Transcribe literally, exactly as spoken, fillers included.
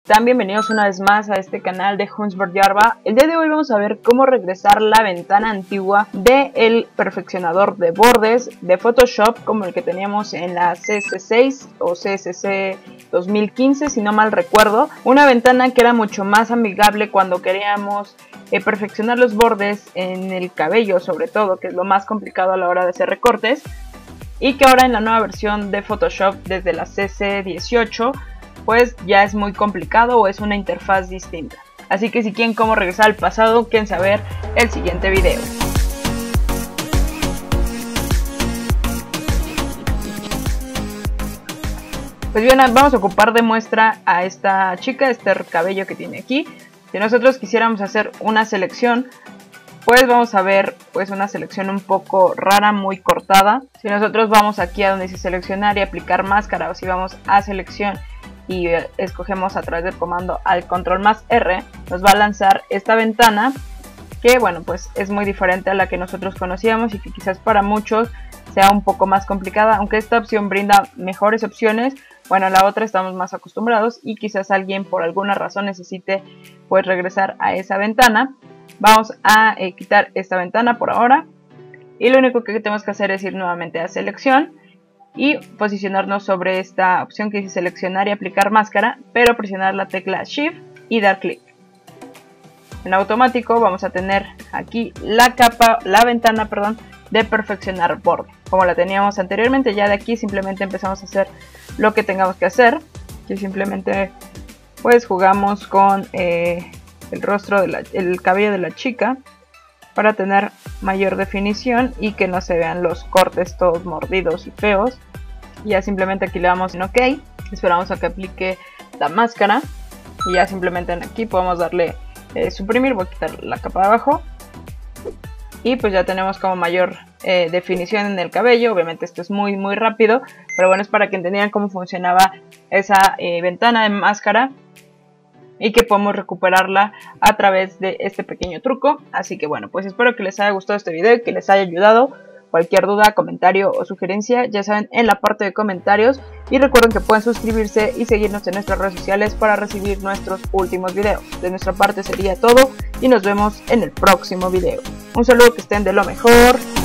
están? Bienvenidos una vez más a este canal de Hunsberg Yarba. El día de hoy vamos a ver cómo regresar la ventana antigua del perfeccionador de bordes de Photoshop, como el que teníamos en la C S seis o C S C dos mil quince, si no mal recuerdo. Una ventana que era mucho más amigable cuando queríamos eh, perfeccionar los bordes en el cabello, sobre todo, que es lo más complicado a la hora de hacer recortes. Y que ahora en la nueva versión de Photoshop desde la C C dieciocho pues ya es muy complicado o es una interfaz distinta. Así que si quieren cómo regresar al pasado, quédense a ver el siguiente video. Pues bien, vamos a ocupar de muestra a esta chica, este cabello que tiene aquí. Si nosotros quisiéramos hacer una selección, pues vamos a ver pues una selección un poco rara, muy cortada. Si nosotros vamos aquí a donde dice seleccionar y aplicar máscara, o si vamos a selección y escogemos a través del comando al control más R, nos va a lanzar esta ventana que, bueno, pues es muy diferente a la que nosotros conocíamos y que quizás para muchos sea un poco más complicada, aunque esta opción brinda mejores opciones. Bueno, la otra estamos más acostumbrados y quizás alguien por alguna razón necesite pues regresar a esa ventana. Vamos a eh, quitar esta ventana por ahora y lo único que tenemos que hacer es ir nuevamente a selección y posicionarnos sobre esta opción que dice seleccionar y aplicar máscara, pero presionar la tecla Shift y dar clic. En automático vamos a tener aquí la capa, la ventana, perdón, de perfeccionar borde, como la teníamos anteriormente. Ya de aquí simplemente empezamos a hacer lo que tengamos que hacer, y simplemente pues jugamos con eh, el rostro, de la, el cabello de la chica para tener mayor definición y que no se vean los cortes todos mordidos y feos. Y ya simplemente aquí le damos en OK, esperamos a que aplique la máscara y ya simplemente aquí podemos darle eh, suprimir. Voy a quitar la capa de abajo y pues ya tenemos como mayor eh, definición en el cabello. Obviamente esto es muy muy rápido, pero bueno, es para que entendieran cómo funcionaba esa eh, ventana de máscara y que podemos recuperarla a través de este pequeño truco. Así que bueno, pues espero que les haya gustado este video y que les haya ayudado. Cualquier duda, comentario o sugerencia, ya saben, en la parte de comentarios. Y recuerden que pueden suscribirse y seguirnos en nuestras redes sociales para recibir nuestros últimos videos. De nuestra parte sería todo y nos vemos en el próximo video. Un saludo, que estén de lo mejor.